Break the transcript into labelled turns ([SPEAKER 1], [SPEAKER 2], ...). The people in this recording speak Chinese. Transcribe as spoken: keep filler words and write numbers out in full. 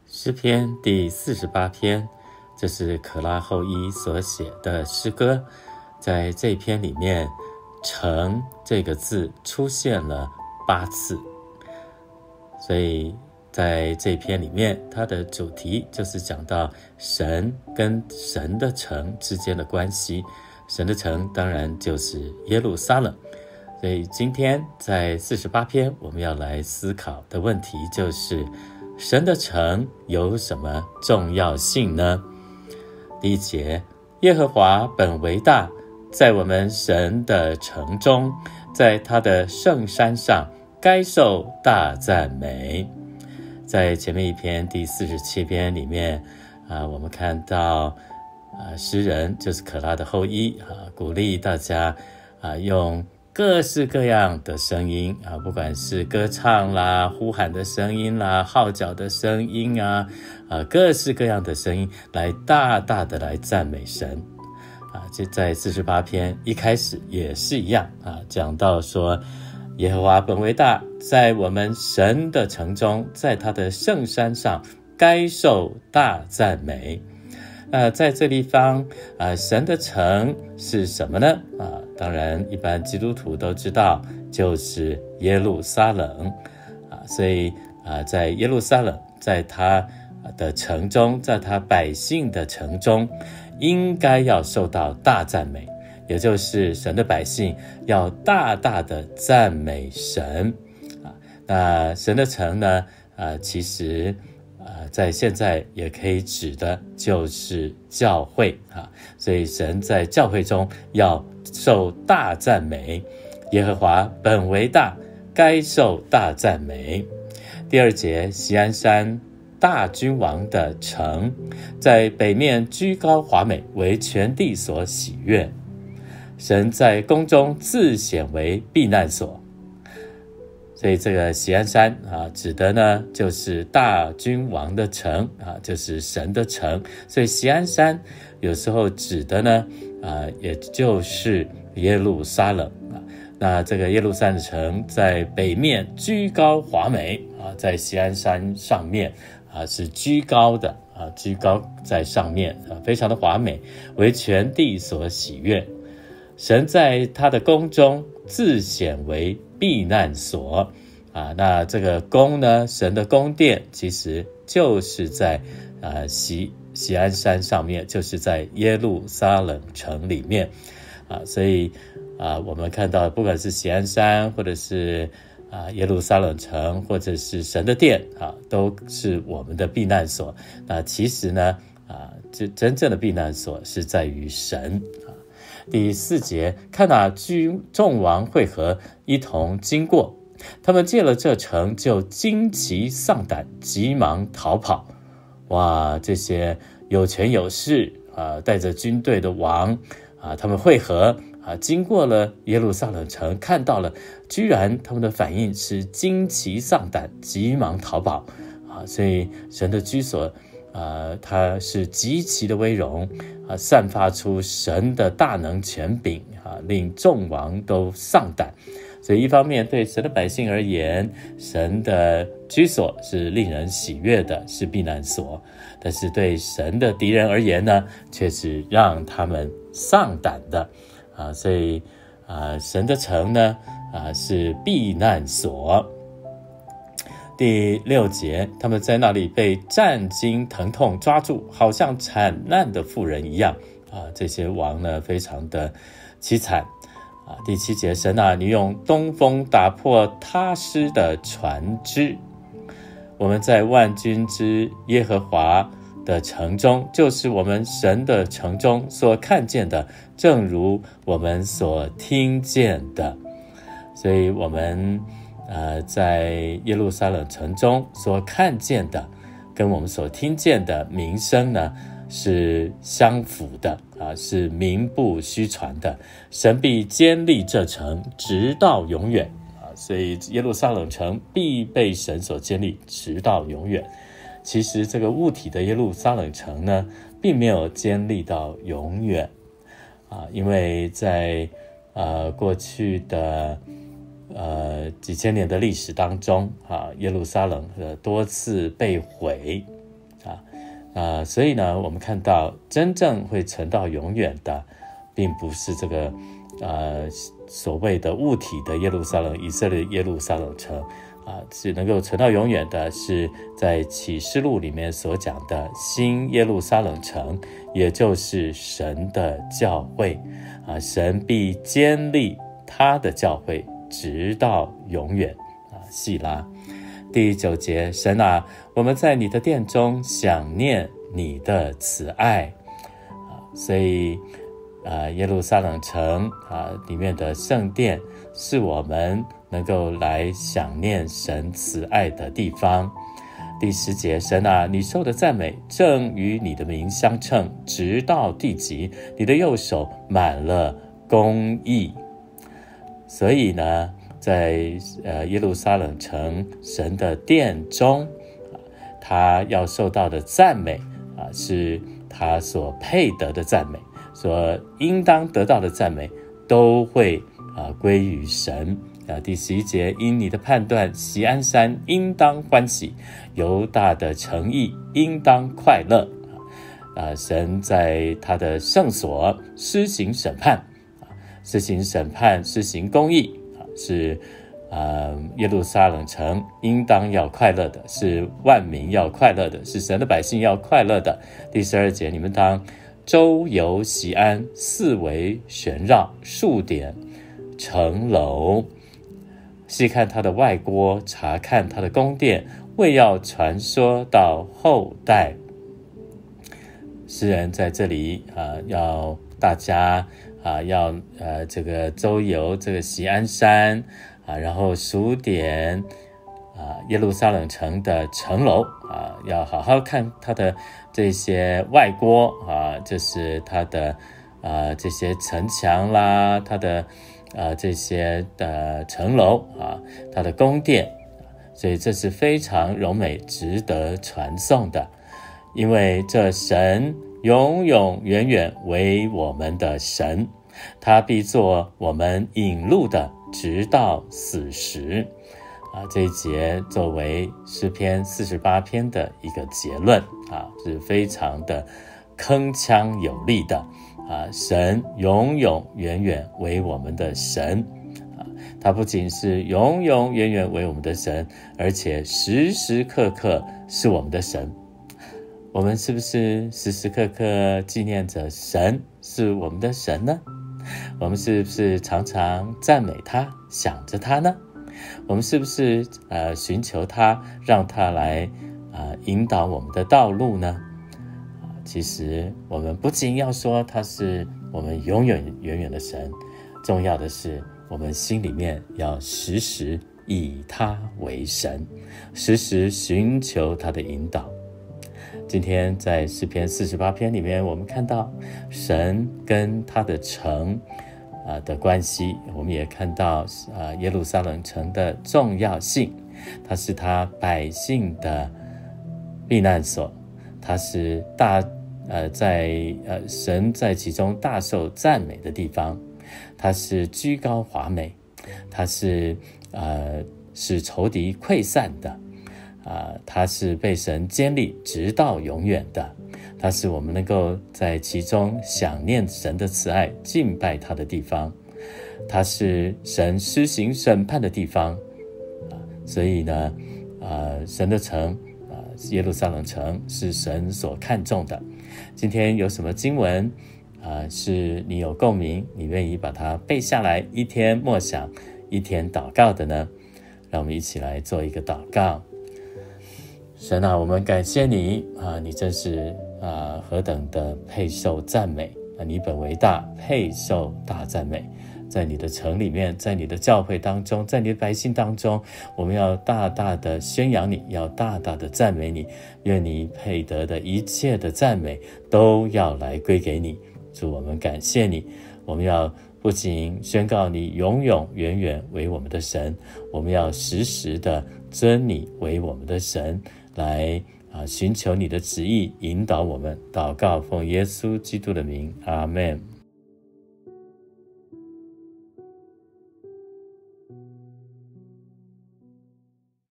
[SPEAKER 1] 诗篇第四十八篇，这是可拉后裔所写的诗歌。在这篇里面，城这个字出现了八次，所以在这篇里面，它的主题就是讲到神跟神的城之间的关系。神的城当然就是耶路撒冷。所以今天在四十八篇，我们要来思考的问题就是神的城有什么重要性呢？第一节，耶和华本为大，在我们神的城中，在他的圣山上，该受大赞美。在前面一篇第四十七篇里面啊，我们看到啊，诗人就是可拉的后裔啊，鼓励大家啊用各式各样的声音啊，不管是歌唱啦、呼喊的声音啦、号角的声音啊，啊，各式各样的声音来大大的来赞美神啊。就在四十八篇一开始也是一样啊，讲到说耶和华本为大，在我们神的城中，在他的圣山上，该受大赞美。呃，在这地方啊，神的城是什么呢？啊，当然，一般基督徒都知道，就是耶路撒冷啊。所以啊，在耶路撒冷，在他的城中，在他百姓的城中，应该要受到大赞美，也就是神的百姓要大大的赞美神啊。那神的城呢？啊，其实。呃，在现在也可以指的就是教会啊，所以神在教会中要受大赞美，耶和华本为大，该受大赞美。第二节，锡安山大君王的城，在北面居高华美，为全地所喜悦。神在宫中自显为避难所。所以这个锡安山啊，指的呢就是大君王的城啊，就是神的城。所以锡安山有时候指的呢啊，也就是耶路撒冷啊。那这个耶路撒冷城在北面居高华美啊，在锡安山上面啊是居高的啊，居高在上面啊，非常的华美，为全地所喜悦。神在他的宫中自显为避难所啊，那这个宫呢，神的宫殿其实就是在啊锡锡安山上面，就是在耶路撒冷城里面啊，所以啊，我们看到不管是锡安山，或者是啊耶路撒冷城，或者是神的殿啊，都是我们的避难所。那其实呢啊，这真正的避难所是在于神啊。第四节，看哪，居众王会合，一同经过，他们见了这城，就惊奇丧胆，急忙逃跑。哇，这些有权有势啊，带着军队的王啊，他们会合啊，经过了耶路撒冷城，看到了，居然他们的反应是惊奇丧胆，急忙逃跑啊。所以神的居所呃，它是极其的威荣啊，散发出神的大能权柄啊，令众王都丧胆。所以一方面对神的百姓而言，神的居所是令人喜悦的，是避难所；但是对神的敌人而言呢，却是让他们丧胆的啊。所以啊，神的城呢啊是避难所。第六节，他们在那里被战惊疼痛抓住，好像惨难的妇人一样啊！这些王呢，非常的凄惨啊！第七节，神啊，你用东风打破他施的船只。我们在万军之耶和华的城中，就是我们神的城中所看见的，正如我们所听见的。所以我们呃，在耶路撒冷城中所看见的，跟我们所听见的名声呢，是相符的啊，是名不虚传的。神必坚立这城，直到永远啊，所以耶路撒冷城必被神所坚立，直到永远。其实这个物体的耶路撒冷城呢，并没有坚立到永远啊，因为在呃过去的呃，几千年的历史当中啊，耶路撒冷呃多次被毁呃，所以呢，我们看到真正会存到永远的，并不是这个呃所谓的物体的耶路撒冷，以色列耶路撒冷城啊，是能够存到永远的，是在启示录里面所讲的新耶路撒冷城，也就是神的教会啊，神必坚立他的教会，直到永远啊，细拉。第九节，神啊，我们在你的殿中想念你的慈爱啊，所以啊，耶路撒冷城啊里面的圣殿是我们能够来想念神慈爱的地方。第十节，神啊，你受的赞美正与你的名相称，直到地极，你的右手满了公义。所以呢，在呃耶路撒冷城神的殿中，他要受到的赞美啊，是他所配得的赞美，所应当得到的赞美，都会啊归于神。啊，第十一节，因你的判断，锡安山应当欢喜，犹大的诚意应当快乐。啊，神在他的圣所施行审判，施行审判，施行公义，是呃耶路撒冷城应当要快乐的，是万民要快乐的，是神的百姓要快乐的。第十二节，你们当周游锡安，四围旋绕，数点城楼，细看他的外郭，查看他的宫殿，为要传说到后代。诗人在这里啊、呃，要大家啊，要呃这个周游这个锡安山啊，然后数点啊耶路撒冷城的城楼啊，要好好看它的这些外郭啊，就是它的啊这些城墙啦，它的啊这些的城楼啊，它的宫殿，所以这是非常柔美值得传颂的，因为这神永永远远为我们的神，他必做我们引路的，直到死时。啊，这一节作为诗篇四十八篇的一个结论啊，是非常的铿锵有力的啊。神永永远远为我们的神啊，他不仅是永永远远为我们的神，而且时时刻刻是我们的神。我们是不是时时刻刻纪念着神是我们的神呢？我们是不是常常赞美他，想着他呢？我们是不是呃寻求他，让他来呃引导我们的道路呢？啊，其实我们不仅要说他是我们永远远远的神，重要的是我们心里面要时时以他为神，时时寻求他的引导。今天在诗篇四十八篇里面，我们看到神跟他的城啊的关系，我们也看到啊耶路撒冷城的重要性，它是他百姓的避难所，它是大呃在呃神在其中大受赞美的地方，它是居高华美，它是呃使仇敌溃散的。啊，它是被神坚立直到永远的，它是我们能够在其中想念神的慈爱，敬拜他的地方，它是神施行审判的地方啊。所以呢，啊，神的城啊，耶路撒冷城是神所看重的。今天有什么经文啊，是你有共鸣，你愿意把它背下来，一天默想，一天祷告的呢？让我们一起来做一个祷告。神啊，我们感谢你啊，你真是啊何等的配受赞美啊！你本为大，配受大赞美。在你的城里面，在你的教会当中，在你的百姓当中，我们要大大的宣扬你，要大大的赞美你。愿你配得的一切的赞美都要来归给你。主，我们感谢你，我们要不仅宣告你永永远远为我们的神，我们要时时的尊你为我们的神，来啊寻求你的旨意，引导我们。祷告奉耶稣基督的名，阿们。